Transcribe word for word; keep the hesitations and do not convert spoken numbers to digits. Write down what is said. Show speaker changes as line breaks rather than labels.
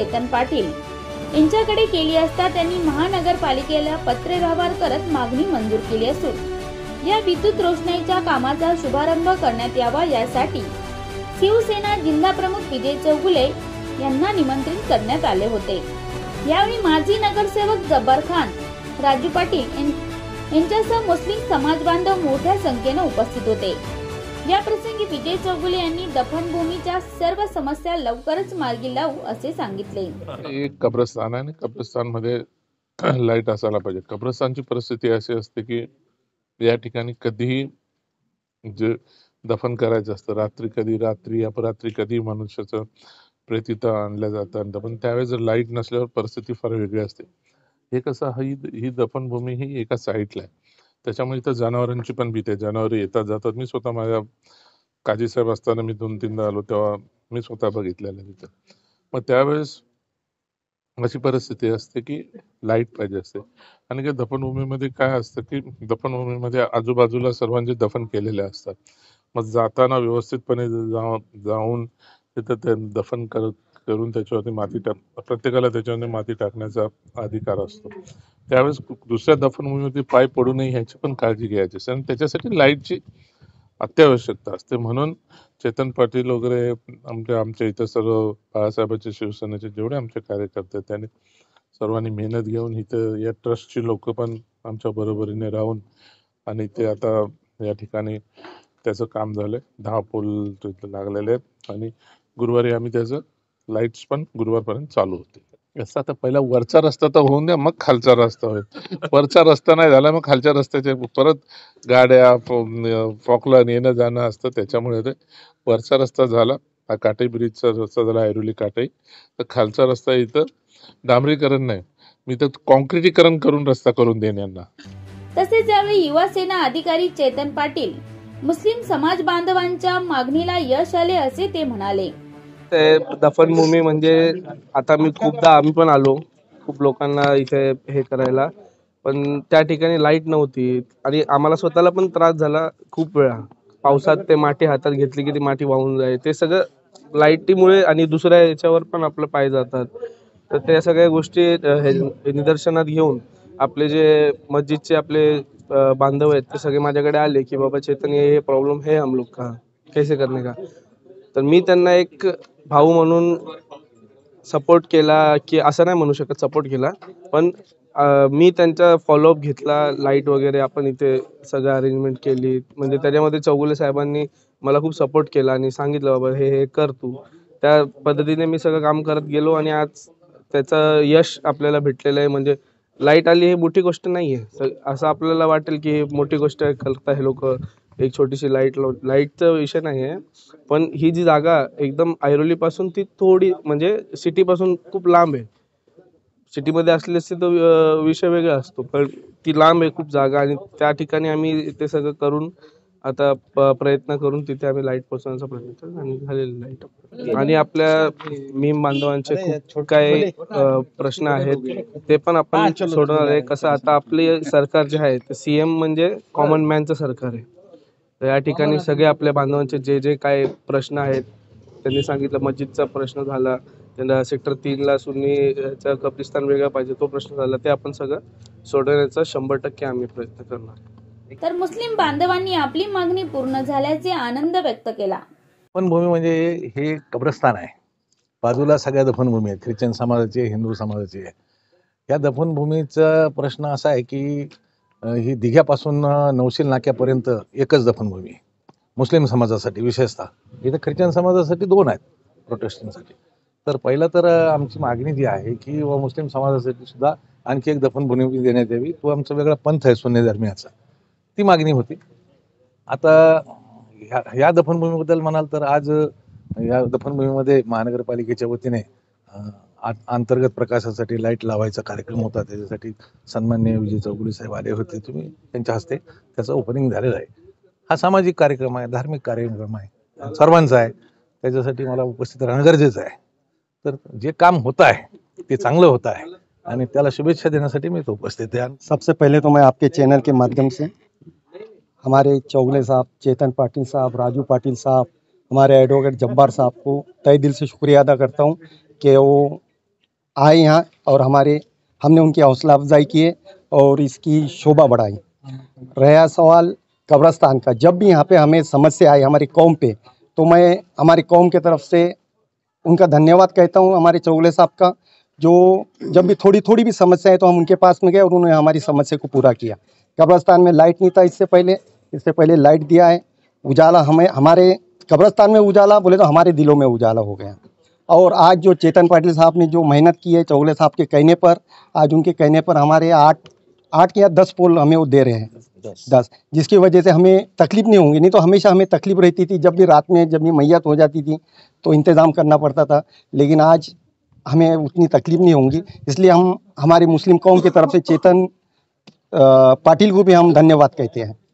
चेतन पाटील यांच्याकडे केली असता त्यांनी महानगरपालिकेला पत्रव्यवहार करत मागणी मंजूर केली असून या विद्युत रोषणाईच्या कामाचा शुभारंभ करण्यात यावा यासाठी शिवसेना जिल्हा प्रमुख विजय चौगुले यांना निमंत्रित करण्यात आले होते। यावेळी माजी नगरसेवक जब्बार खान, राजू पाटील यांच्यासह मुस्लिम समाज बांधव मोठ्या संख्येने उपस्थित होते। या प्रसंगी विजय चौगुले यांनी दफनभूमीच्या सर्व समस्या लवकरच मार्गी लावू असे सांगितले।
एक कब्रस्तान आहे आणि कब्रस्तान मध्ये लाईट असायला पाहिजे। कब्रस्तानची परिस्थिती अशी असते की या ठिकाणी कधीही जे दफन करायचं असतं, रात्री कधी रात्री अपरात्री कधी मनुष्याचं प्रेत इथं आणलं जातं, पण त्यावेळेस जर लाईट नसल्यावर परिस्थिती फार वेगळी असते। हे कसं ही ही दफनभूमी ही एका साईडला आहे, त्याच्यामुळे इथं जनावरांची पण भीती आहे। जनावर येतात जातात। मी स्वतः माझ्या काजी साहेब असताना मी दोन तीनदा आलो तेव्हा मी स्वतः बघितलेलं आहे तिथं। मग त्यावेळेस अशी परिस्थिती असते की लाईट पाहिजे असते। आणि की दफनभूमीमध्ये काय असतं की दफनभूमीमध्ये आजूबाजूला सर्वांचे दफन केलेले असतात। मग जाताना व्यवस्थितपणे जाऊन तिथं ते दफन करत करून त्याच्यावरती माती टाक प्रत्येकाला त्याच्यावरती माती टाकण्याचा अधिकार असतो। त्यावेळेस दुसऱ्या दफनभूमीमध्ये पाय पडू नये ह्याची पण काळजी घ्यायची असते आणि त्याच्यासाठी लाईटची अत्यावश्यकता असते। म्हणून चेतन पाटील वगैरे आमच्या आमच्या इथं सर्व बाळासाहेबांचे शिवसेनेचे जेवढे आमचे कार्यकर्ते त्यांनी सर्वांनी मेहनत घेऊन इथं या ट्रस्टची लोक पण आमच्या बरोबरीने राहून आणि ते आता या ठिकाणी त्याचं काम झालंय। दहा पोल तिथे लागलेले आहेत आणि गुरुवारी आम्ही त्याचं लाईट्स पण गुरुवारपर्यंत चालू होते। असं आता पहिला वरचा रस्ता तर होऊन द्या, मग खालचा रस्ता होईल। वरचा रस्ता नाही झाला मग खालच्या रस्त्याचे परत गाड्या फॉकलन येणं जाणं असतं, त्याच्यामुळे ते वरचा रस्ता झाला, हा काटई ब्रिजचा रस्ता झाला ऐरोली काटई, तर खालचा रस्ता इथं डांबरीकरण नाही, मी तर कॉन्क्रिटीकरण करून रस्ता करून देईन यांना।
तसेच यावेळी युवा सेना अधिकारी चेतन पाटील मुस्लिम समाज बांधवांच्या मागणीला यश आले असे ते म्हणाले।
ते दफनभूमी म्हणजे आता मी खूपदा आम्ही पण आलो खूप लोकांना इथे हे करायला, पण त्या ठिकाणी लाईट नव्हती आणि आम्हाला स्वतःला पण त्रास झाला खूप वेळा। पावसात ते माती हातात घेतली की ती माती वाहून जाय, ते सगळं लाईटीमुळे आणि दुसऱ्या याच्यावर पण आपलं पाय जातात। तर त्या सगळ्या गोष्टी निदर्शनात घेऊन आपले जे मस्जिदचे आपले बांधव आहेत ते सगळे माझ्याकडे आले की बाबा चेतन ये प्रॉब्लेम है हम लोग का कैसे करने का। तर मी त्यांना एक भाऊ म्हणून सपोर्ट केला की असं नाही म्हणू शकत सपोर्ट केला, पण मी त्यांचा फॉलोअप घेतला। लाईट वगैरे आपण इथे सगळं अरेंजमेंट केली, म्हणजे त्याच्यामध्ये चौगुले साहेबांनी मला खूप सपोर्ट केला आणि सांगितलं बाबा हे हे कर तू। त्या पद्धतीने मी सगळं काम करत गेलो आणि आज त्याचं यश आपल्याला भेटलेलं आहे। म्हणजे लाईट आली ही मोठी गोष्ट नाही आहे, असं आपल्याला वाटेल की मोठी गोष्ट करता हे लोक, एक छोटीशी लाईट लाईटचा विषय नाही आहे, पण ही जी जागा एकदम ऐरोली पासून ती थोडी म्हणजे सिटी पासून खूप लांब आहे। सिटीमध्ये असली असते तर विषय वेगळा असतो, पण ती लांब आहे खूप जागा आणि त्या ठिकाणी आम्ही ते सगळं करून आता प्रयत्न करून तिथे आम्ही लाईट पोहोचवण्याचा प्रयत्न केला आणि झालेली लाईट। आणि आपल्या मीम बांधवांचे खूप काही प्रश्न आहेत ते पण आपण सोडवणार आहे। कसं आता आपले सरकार जे आहे ते सीएम म्हणजे कॉमन मॅनचं सरकार आहे, तर या ठिकाणी सगळे आपल्या बांधवांचे जे जे काय प्रश्न आहेत त्यांनी सांगितलं। मस्जिदचा प्रश्न झाला, त्यांना सेक्टर तीन ला सुन्नीचा कब्रिस्तान वेगळा पाहिजे तो प्रश्न झाला, ते आपण सगळं सोडवण्याचा शंभर टक्के आम्ही प्रयत्न करणार।
तर मुस्लिम बांधवांनी आपली मागणी पूर्ण झाल्याचे आनंद व्यक्त केला।
दफनभूमी म्हणजे हे कब्रस्तान आहे, बाजूला सगळ्या दफनभूमी आहेत, ख्रिश्चन समाजाची हिंदू समाजाची आहे। या दफनभूमीचा प्रश्न असा आहे की ही दिघ्यापासून नौशील नाक्यापर्यंत एकच दफनभूमी आहे मुस्लिम समाजासाठी, विशेषतः इथं ख्रिश्चन समाजासाठी दोन आहेत, प्रोटेस्टंटसाठी। तर पहिलं तर आमची मागणी जी आहे की व मुस्लिम समाजासाठी सुद्धा आणखी एक दफनभूमी देण्यात यावी, तो आमचा वेगळा पंथ आहे सुन्नी धर्मियाचा, ती मागणी होती। आता ह्या ह्या दफनभूमीबद्दल म्हणाल तर आज या दफनभूमीमध्ये महानगरपालिकेच्या वतीने अंतर्गत प्रकाशासाठी लाईट लावायचा कार्यक्रम होता, त्याच्यासाठी सन्माननीय विजय चौगुले साहेब आले होते, तुम्ही त्यांच्या हस्ते त्याचं ओपनिंग झालेलं आहे। हा सामाजिक कार्यक्रम आहे, धार्मिक कार्यक्रम आहे, सर्वांचा आहे, त्याच्यासाठी मला उपस्थित राहणं गरजेचं आहे। तर जे काम होत आहे ते चांगलं होत आहे आणि त्याला शुभेच्छा देण्यासाठी मी तो उपस्थित है।
सबसे पहले तो मैं आपके चैनल के माध्यम से हमारे चौगुले साहब, चेतन पाटिल साहब, राजू पाटिल साहब, हमारे एडवोकेट जब्बार साहब को तहे दिल से शुक्रिया अदा करता हूँ कि वो आए यहाँ और हमारे हमने उनकी हौसला अफजाई किए और इसकी शोभा बढ़ाई। रहा सवाल कब्रस्तान का, जब भी यहाँ पे हमें समस्या आई हमारी कौम पे, तो मैं हमारी कौम की तरफ से उनका धन्यवाद कहता हूँ, हमारे चौगले साहब का, जो जब भी थोड़ी थोड़ी भी समस्या है तो हम उनके पास में गए और उन्होंने हमारी समस्या को पूरा किया। कब्रस्तान में लाइट नहीं था इससे पहले, इससे पहले लाइट दिया है। उजाला हमें हमारे कब्रस्तान में उजाला बोले तो हमारे दिलों में उजाला हो गया। और आज जो चेतन पाटिल साहब ने जो मेहनत की है चौगले साहब के कहने पर, आज उनके कहने पर हमारे आठ आठ या दस पोल हमें वो दे रहे हैं, दस, जिसकी वजह से हमें तकलीफ नहीं होंगी। नहीं तो हमेशा हमें तकलीफ रहती थी, जब भी रात में जब भी मैयत हो जाती थी तो इंतज़ाम करना पड़ता था, लेकिन आज हमें उतनी तकलीफ नहीं होंगी। इसलिए हम हमारी मुस्लिम कौम की तरफ से चेतन पाटिल को भी हम धन्यवाद कहते हैं।